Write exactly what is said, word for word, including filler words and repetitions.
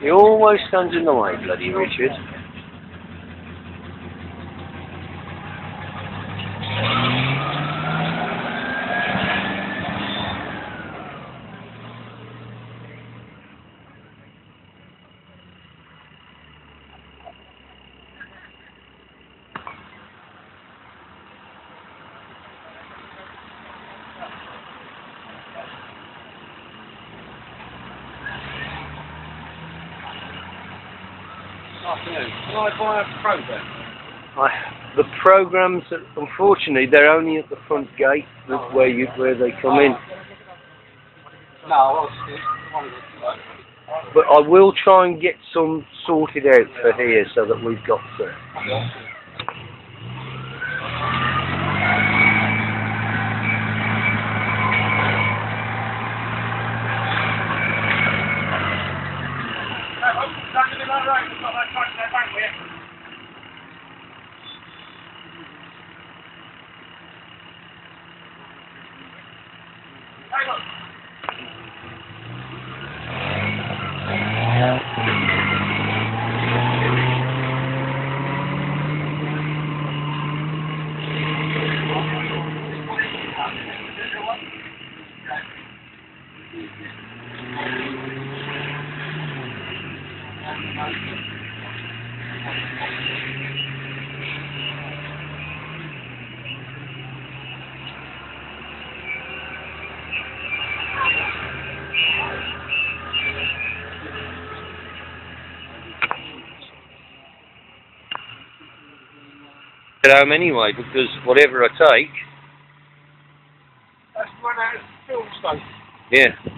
He always stands in the way, bloody Richard. Afternoon. Can I buy a program? I, the programs, unfortunately, they're only at the front gate oh, where you where they come in. No, I was But I will try and get some sorted out for here so that we've got some. Get home anyway, because whatever I take. That's run out of fuel station. Yeah.